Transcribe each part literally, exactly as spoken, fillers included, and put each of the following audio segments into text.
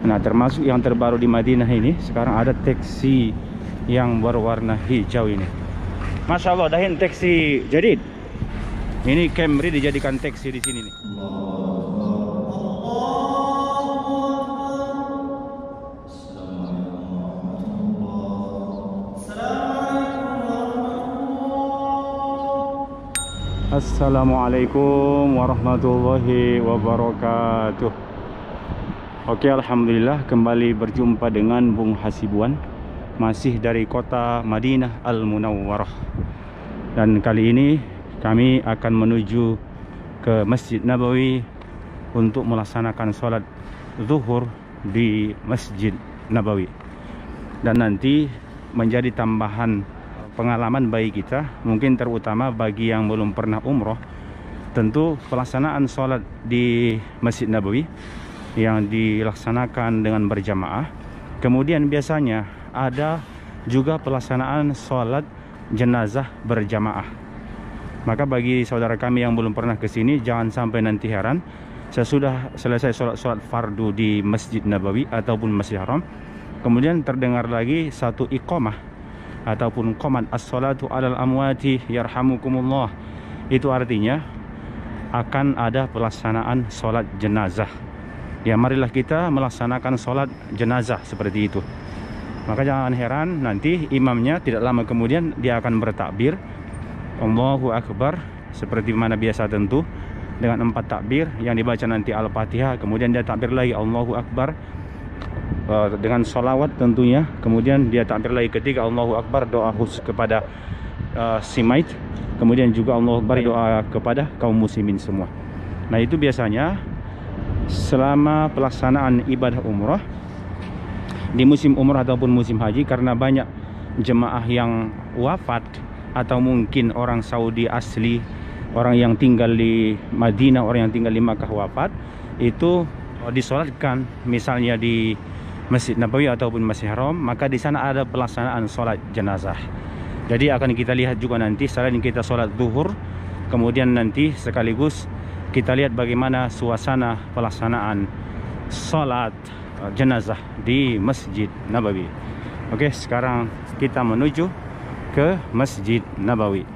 Nah, termasuk yang terbaru di Madinah ini, sekarang ada taksi yang berwarna hijau ini. Masya Allah, dahin taksi jadid. Ini Camry dijadikan taksi di sini nih. Assalamualaikum warahmatullahi wabarakatuh. Oke, alhamdulillah kembali berjumpa dengan Bung Hasibuan, masih dari kota Madinah Al-Munawwarah. Dan kali ini kami akan menuju ke Masjid Nabawi untuk melaksanakan sholat zuhur di Masjid Nabawi. Dan nanti menjadi tambahan pengalaman bagi kita, mungkin terutama bagi yang belum pernah umroh. Tentu pelaksanaan sholat di Masjid Nabawi yang dilaksanakan dengan berjamaah. Kemudian biasanya ada juga pelaksanaan sholat jenazah berjamaah. Maka bagi saudara kami yang belum pernah ke sini, jangan sampai nanti heran sesudah selesai sholat-sholat fardu di Masjid Nabawi ataupun Masjid Haram, kemudian terdengar lagi satu iqamah ataupun qomat as-salatu alal amwati yarhamukumullah. Itu artinya akan ada pelaksanaan sholat jenazah. Ya, marilah kita melaksanakan sholat jenazah seperti itu. Maka jangan heran nanti imamnya tidak lama kemudian dia akan bertakbir Allahu Akbar, seperti mana biasa tentu, dengan empat takbir yang dibaca nanti Al-Fatihah. Kemudian dia takbir lagi Allahu Akbar uh, dengan sholawat tentunya. Kemudian dia takbir lagi ketiga Allahu Akbar, doa khusus kepada uh, Simait. Kemudian juga Allahu Akbar, doa kepada kaum muslimin semua. Nah, itu biasanya selama pelaksanaan ibadah umrah di musim umrah ataupun musim haji, karena banyak jemaah yang wafat atau mungkin orang Saudi asli, orang yang tinggal di Madinah, orang yang tinggal di Makkah wafat, itu disolatkan misalnya di Masjid Nabawi ataupun Masjid Haram, maka di sana ada pelaksanaan sholat jenazah. Jadi akan kita lihat juga nanti selain kita sholat zuhur, kemudian nanti sekaligus kita lihat bagaimana suasana pelaksanaan sholat jenazah di Masjid Nabawi. Oke, sekarang kita menuju ke Masjid Nabawi.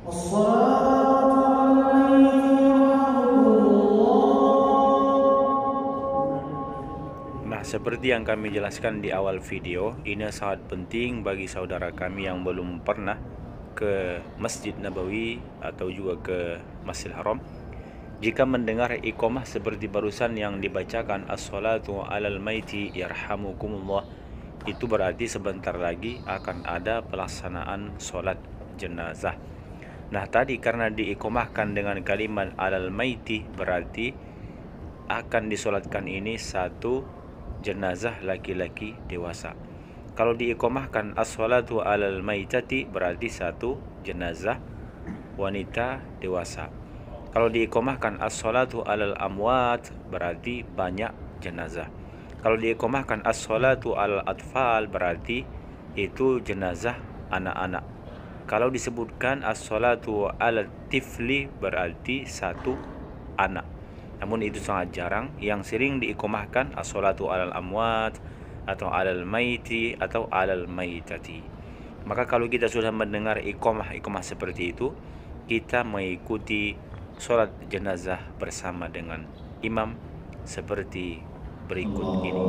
Nah, seperti yang kami jelaskan di awal video, ini sangat penting bagi saudara kami yang belum pernah ke Masjid Nabawi atau juga ke Masjidil Haram. Jika mendengar iqamah seperti barusan yang dibacakan, as-salatu alal maiti yarhamukumullah, itu berarti sebentar lagi akan ada pelaksanaan sholat jenazah. Nah, tadi karena diiqamahkan dengan kalimat alal maiti, berarti akan disolatkan ini satu jenazah laki-laki dewasa. Kalau diiqamahkan as-salatu alal maitati, berarti satu jenazah wanita dewasa. Kalau diiqamahkan as-salatu alal amwat, berarti banyak jenazah. Kalau diiqamahkan as-salatu alal atfal, berarti itu jenazah anak-anak. Kalau disebutkan as-salatu alal tifli, berarti satu anak. Namun itu sangat jarang. Yang sering diiqamahkan as-salatu alal amwat atau alal maiti atau alal maitati. Maka kalau kita sudah mendengar iqamah-iqamah seperti itu, kita mengikuti sholat jenazah bersama dengan imam seperti berikut ini.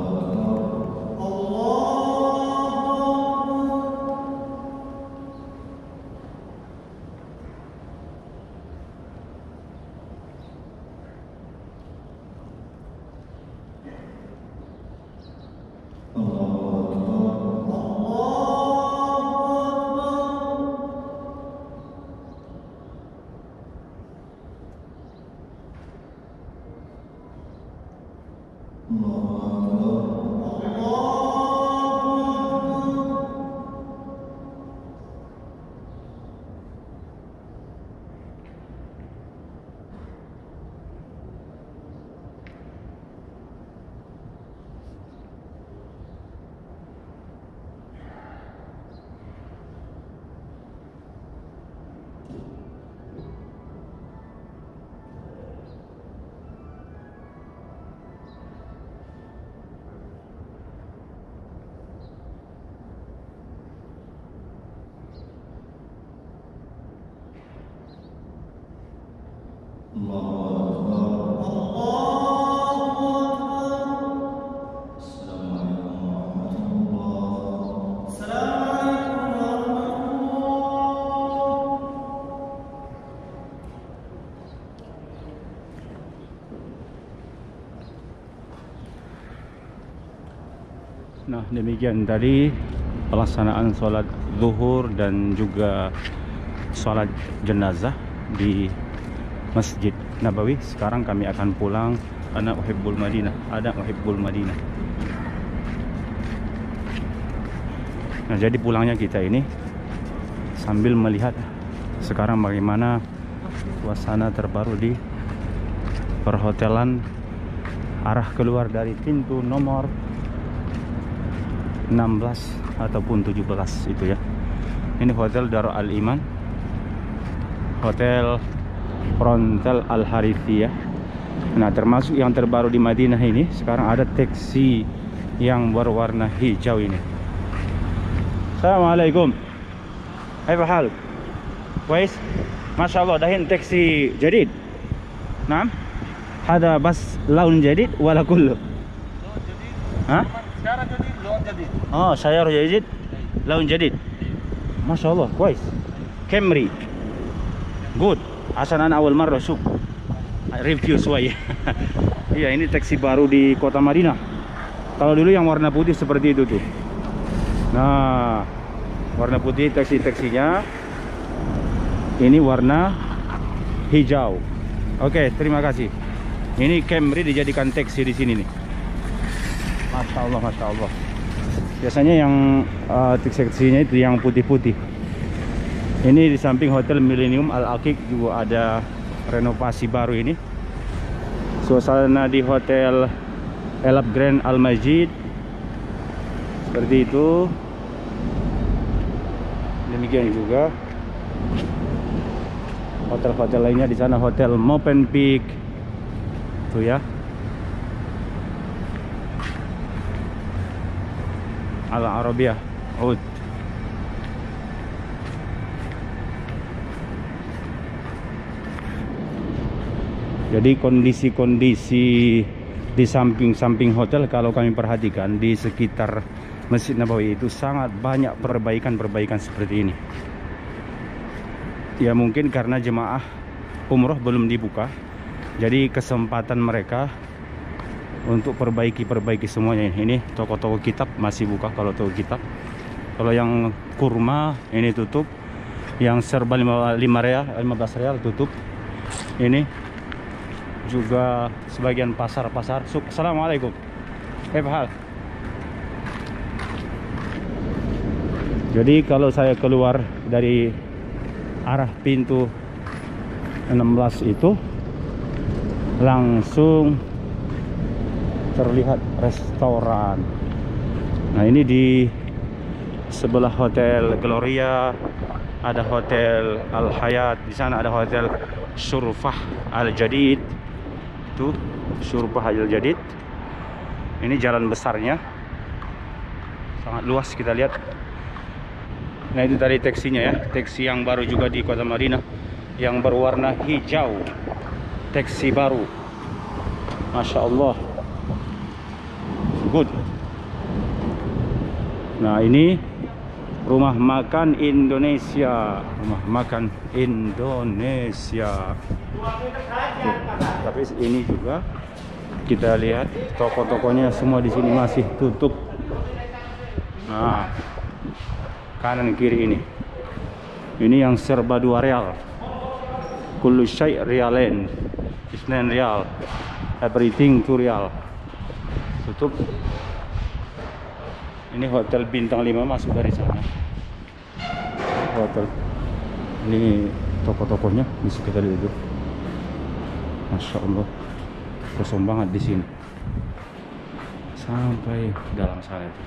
Nah, demikian tadi pelaksanaan sholat zuhur dan juga sholat jenazah di Masjid Nabawi. Sekarang kami akan pulang. Ana uhibbul Madinah, ada uhibbul Madinah. Nah, jadi pulangnya kita ini sambil melihat sekarang bagaimana suasana terbaru di perhotelan arah keluar dari pintu nomor enam belas ataupun tujuh belas itu ya. Ini Hotel Darul Al-Iman, Hotel Frontal Al-Harithiyah. Nah, termasuk yang terbaru di Madinah ini, sekarang ada taksi yang berwarna hijau ini. Assalamualaikum. Kaifa haluk? Kuis? Masyaallah, dahin taksi jadid. Naam? Hada bas laun jadid wala kullu? Hah? Sekarang jadi laun jadid. Oh, sayar jadid, laun jadid. Masyaallah, kuis. Camry. Good. Asan ana awal marrah syuk. Review suai. Iya, ini taksi baru di kota Madinah. Kalau dulu yang warna putih seperti itu tuh. Nah, warna putih taksi-taksinya. Ini warna hijau. Oke, terima kasih. Ini Camry dijadikan taksi di sini nih. Masya Allah, Masya Allah. Biasanya yang uh, taksi-taksinya itu yang putih-putih. Ini di samping Hotel Millennium Al-Aqiq juga ada renovasi baru ini. Suasana di Hotel Elab Grand Al-Majid seperti itu. Demikian juga hotel-hotel lainnya di sana. Hotel Movenpick tuh ya. Al-Arabiyah Ud. Jadi kondisi-kondisi di samping-samping hotel kalau kami perhatikan di sekitar Masjid Nabawi itu sangat banyak perbaikan-perbaikan seperti ini. Ya mungkin karena jemaah umroh belum dibuka, jadi kesempatan mereka untuk perbaiki-perbaiki semuanya. Ini toko-toko kitab masih buka kalau toko kitab. Kalau yang kurma ini tutup, yang serba lima real, lima belas real tutup. Ini juga sebagian pasar-pasar. Assalamualaikum. Eh hal. Jadi kalau saya keluar dari arah pintu enam belas itu langsung terlihat restoran. Nah, ini di sebelah Hotel Gloria ada Hotel Al Hayat, di sana ada Hotel Shurfah Al Jadid. Itu Shurfah Al Jadid. Ini jalan besarnya sangat luas, kita lihat. Nah, itu tadi taksinya ya, taksi yang baru juga di Kota Madinah yang berwarna hijau, taksi baru, Masya Allah, good. Nah, ini rumah makan Indonesia, rumah makan Indonesia. Tuh, tapi ini juga kita lihat toko-tokonya semua di sini masih tutup. Nah, kanan kiri ini, ini yang serba dua real, kullu syai' rialain, isnain real, everything two real, tutup. Ini hotel bintang lima masuk dari sana. Hotel ini toko-tokonya bisa kita lihat itu. Masya Allah, kosong banget di sini sampai dalam sana itu.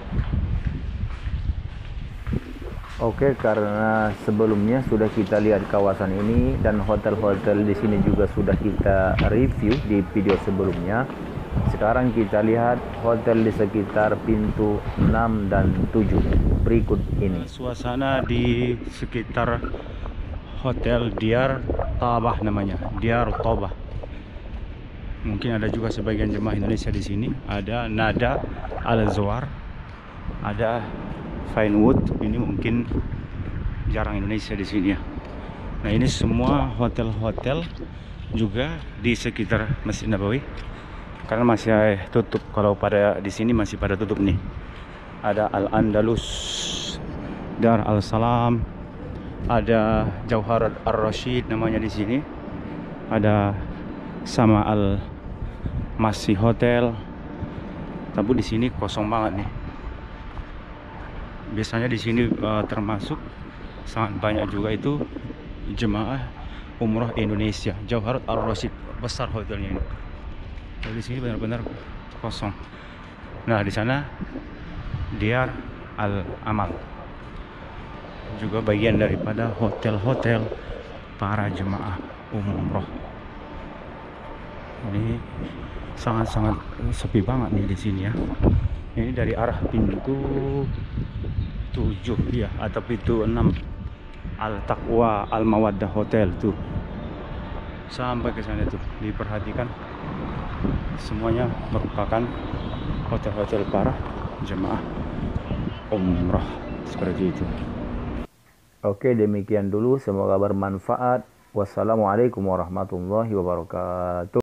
Oke, karena sebelumnya sudah kita lihat kawasan ini dan hotel-hotel di sini juga sudah kita review di video sebelumnya. Sekarang kita lihat hotel di sekitar pintu enam dan tujuh berikut ini. Suasana di sekitar Hotel Diyar Tabah namanya, Diyar Tabah. Mungkin ada juga sebagian jemaah Indonesia di sini. Ada Nada Al-Zawar, ada Vinewood. Ini mungkin jarang Indonesia di sini ya. Nah, ini semua hotel-hotel juga di sekitar Masjid Nabawi. Karena masih tutup, kalau pada di sini masih pada tutup nih. Ada Al-Andalus, Dar Al-Salam, ada Jauharat Ar-Rasyid namanya di sini. Ada sama Al-Masih Hotel. Tapi di sini kosong banget nih. Biasanya di sini uh, termasuk sangat banyak juga itu jemaah umroh Indonesia. Jauharat Ar-Rasyid, besar hotelnya ini. Jadi di sini benar-benar kosong. Nah, di sana Diyar Al-Amal juga bagian daripada hotel-hotel para jemaah umroh. Ini sangat-sangat sepi banget nih di sini ya. Ini dari arah pintu tujuh ya, atau pintu enam Al-Taqwa Al-Mawaddah Hotel tuh sampai ke sana tuh. Diperhatikan semuanya merupakan hotel-hotel para jemaah umrah seperti itu. Oke, demikian dulu, semoga bermanfaat. Wassalamualaikum warahmatullahi wabarakatuh.